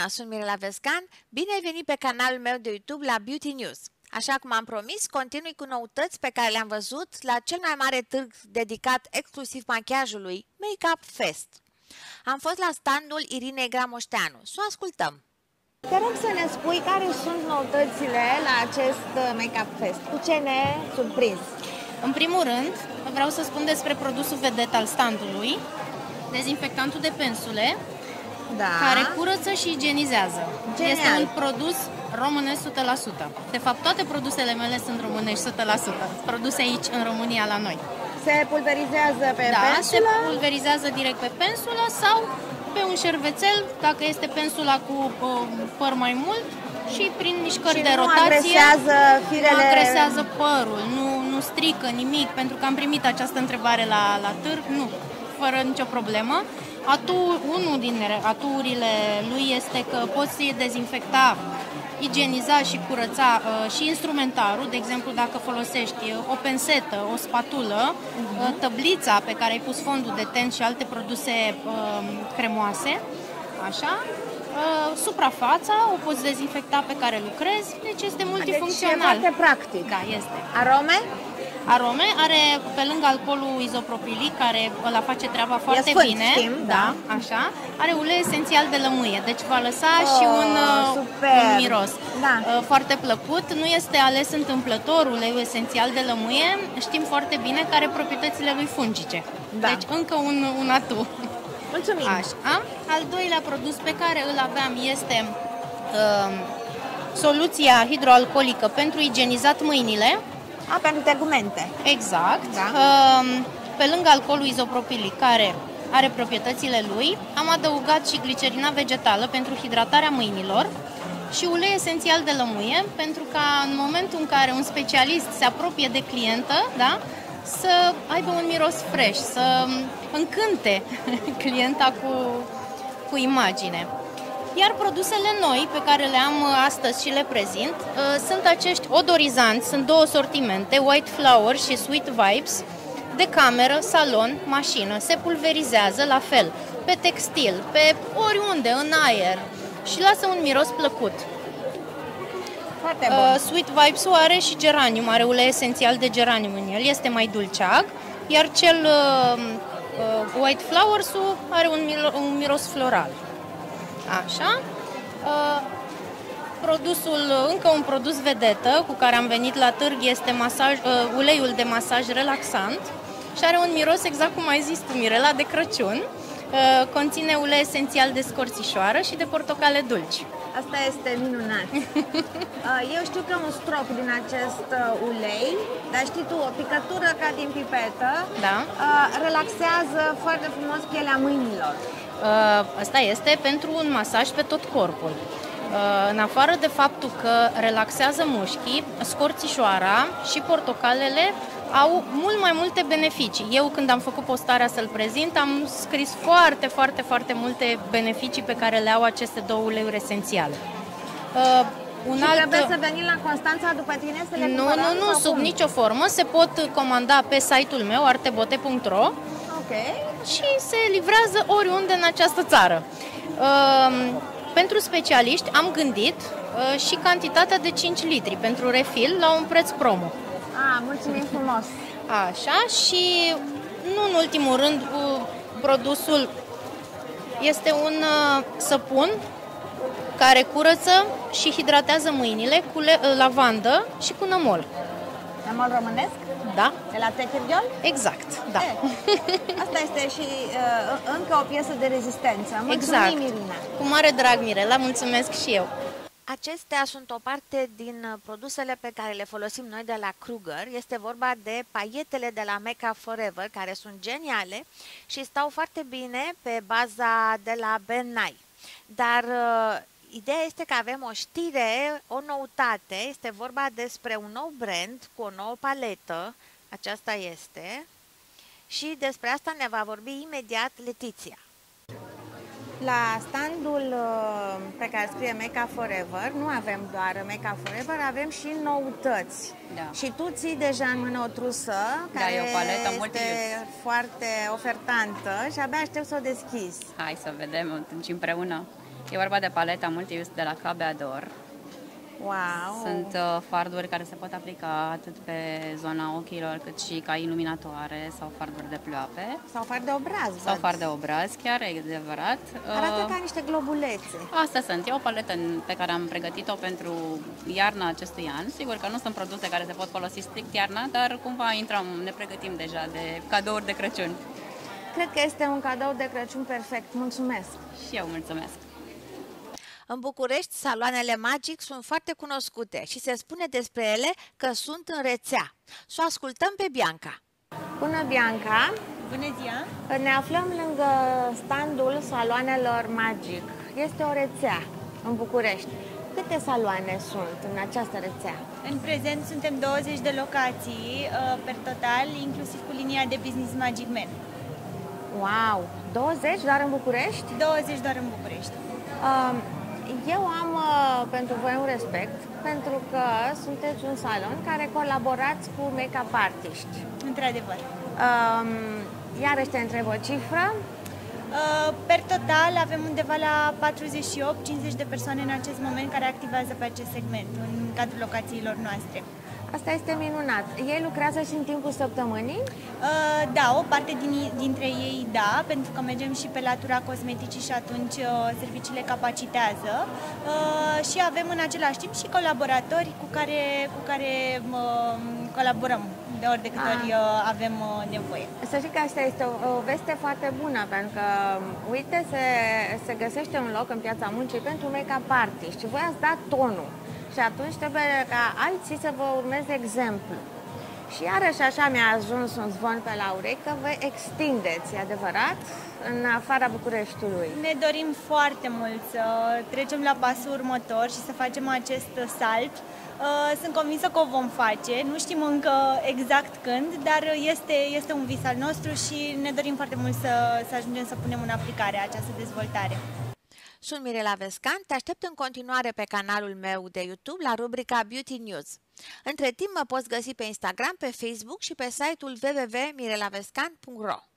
Bună, sunt Mirela Vescan, bine ai venit pe canalul meu de YouTube la Beauty News. Așa cum am promis, continui cu noutăți pe care le-am văzut la cel mai mare târg dedicat exclusiv machiajului, Make-up Fest. Am fost la standul Irinei Gramoșteanu, să o ascultăm. Te rog să ne spui care sunt noutățile la acest Make-up Fest, cu ce ne surprins? În primul rând, vreau să spun despre produsul vedet al standului, dezinfectantul de pensule, care curăță și igienizează. Genial. Este un produs românesc 100%. De fapt, toate produsele mele sunt românești 100%, produse aici în România la noi. Se pulverizează pe Da, pensulă? se pulverizează direct pe pensulă sau pe un șervețel, dacă este pensula cu păr mai mult, și prin mișcări de rotație firele... nu agresează părul, nu strică nimic, pentru că am primit această întrebare la târg, nu, fără nicio problemă. Unul din atuurile lui este că poți dezinfecta, igieniza și curăța și instrumentarul, de exemplu dacă folosești o pensetă, o spatulă, tăblița pe care ai pus fondul de ten și alte produse cremoase, așa, suprafața o poți dezinfecta pe care lucrezi, deci este multifuncțional. Deci e foarte practic. Da, este. Arome? Arome are, pe lângă alcoolul izopropilic, care îl face treaba foarte bine, știm, da, așa, are ulei esențial de lămâie, deci va lăsa și un miros foarte plăcut. Nu este ales întâmplător uleiul esențial de lămâie, știm foarte bine că are proprietățile lui fungice. Da. Deci încă un atu. Mulțumim! Așa. Al doilea produs pe care îl aveam este soluția hidroalcoolică pentru igienizat mâinile. Pentru tegumente. Exact. Da. Pe lângă alcoolul izopropilic, care are proprietățile lui, am adăugat și glicerina vegetală pentru hidratarea mâinilor și ulei esențial de lămâie, pentru ca în momentul în care un specialist se apropie de clientă, da, să aibă un miros fresh, să încânte clienta cu imagine. Iar produsele noi pe care le am astăzi și le prezint sunt acești odorizanți, sunt două sortimente, White Flower și Sweet Vibes, de cameră, salon, mașină. Se pulverizează la fel, pe textil, pe oriunde, în aer și lasă un miros plăcut. Foarte bun. Sweet Vibes-ul are și geranium, are ulei esențial de geranium în el, este mai dulceag, iar cel White Flowers-ul are un miros floral. Așa. Încă un produs vedetă cu care am venit la târg este uleiul de masaj relaxant și are un miros exact cum ai zis tu, Mirela, de Crăciun. Conține ulei esențial de scorțișoară și de portocale dulci. Asta este minunat. Eu știu că un strop din acest ulei, dar știi tu, o picătură ca din pipetă, relaxează foarte frumos pielea mâinilor. Asta este pentru un masaj pe tot corpul. În afară de faptul că relaxează mușchii, scorțișoara și portocalele au mult mai multe beneficii. Eu, când am făcut postarea să-l prezint, am scris foarte multe beneficii pe care le au aceste două uleiuri esențiale. Trebuie să venim la Constanța după tine să le cumpărăm? Nu, sub nicio formă. Se pot comanda pe site-ul meu, artebote.ro. Și se livrează oriunde în această țară. Pentru specialiști am gândit și cantitatea de 5 litri pentru refill la un preț promo. Mulțumim frumos! Așa, și nu în ultimul rând, produsul este un săpun care curăță și hidratează mâinile cu lavandă și cu nămol. Nămol românesc? Da. De la Techirghiol? Exact, da. Asta este și încă o piesă de rezistență. Mulțumim, Irina! Cu mare drag, Mirela, mulțumesc și eu! Acestea sunt o parte din produsele pe care le folosim noi de la Kruger. Este vorba de paietele de la Make-up Forever, care sunt geniale și stau foarte bine pe baza de la Ben Nye. Dar ideea este că avem o știre, o noutate, este vorba despre un nou brand cu o nouă paletă, aceasta este, și despre asta ne va vorbi imediat Letiția. La standul pe care scrie Make-up Forever, nu avem doar Make-up Forever, avem și noutăți. Da. Și tu ții deja în mână o trusă, care e o paletă este foarte ofertantă și abia aștept să o deschizi. Hai să vedem atunci împreună. E vorba de paleta multiuse de la Cabeador. Wow! Sunt farduri care se pot aplica atât pe zona ochilor, cât și ca iluminatoare sau farduri de ploape. Sau fard de obraz, Sau fard de obraz, chiar, e adevărat. Arată ca niște globulețe. Asta sunt. E o paletă pe care am pregătit-o pentru iarna acestui an. Sigur că nu sunt produse care se pot folosi strict iarna, dar cumva ne pregătim deja de cadouri de Crăciun. Cred că este un cadou de Crăciun perfect. Mulțumesc! Și eu mulțumesc! În București, saloanele Magic sunt foarte cunoscute și se spune despre ele că sunt în rețea. Să o ascultăm pe Bianca. Bună, Bianca! Bună ziua! Ne aflăm lângă standul saloanelor Magic. Este o rețea în București. Câte saloane sunt în această rețea? În prezent suntem 20 de locații per total, inclusiv cu linia de Business Magic Man. Wow! 20 doar în București? 20 doar în București. Eu am pentru voi un respect, pentru că sunteți un salon care colaborați cu make-up artiști. Într-adevăr. Iarăși te întreb o cifră. Per total avem undeva la 48-50 de persoane în acest moment care activează pe acest segment, în cadrul locațiilor noastre. Asta este minunat. Ei lucrează și în timpul săptămânii? Da, o parte dintre ei da, pentru că mergem și pe latura cosmeticii și atunci serviciile capacitează și avem în același timp și colaboratori cu care colaborăm de ori de câte ori avem nevoie. Să știi că asta este o veste foarte bună, pentru că, uite, se găsește un loc în piața muncii pentru make-up artiști și voi ați dat tonul. Și atunci trebuie ca alții să vă urmeze exemplu. Și iarăși așa mi-a ajuns un zvon pe la urechi că vă extindeți, e adevărat, în afara Bucureștiului. Ne dorim foarte mult să trecem la pasul următor și să facem acest salt. Sunt convinsă că o vom face, nu știm încă exact când, dar este un vis al nostru și ne dorim foarte mult să ajungem să punem în aplicare această dezvoltare. Sunt Mirela Vescan, te aștept în continuare pe canalul meu de YouTube la rubrica Beauty News. Între timp mă poți găsi pe Instagram, pe Facebook și pe site-ul www.mirelavescan.ro.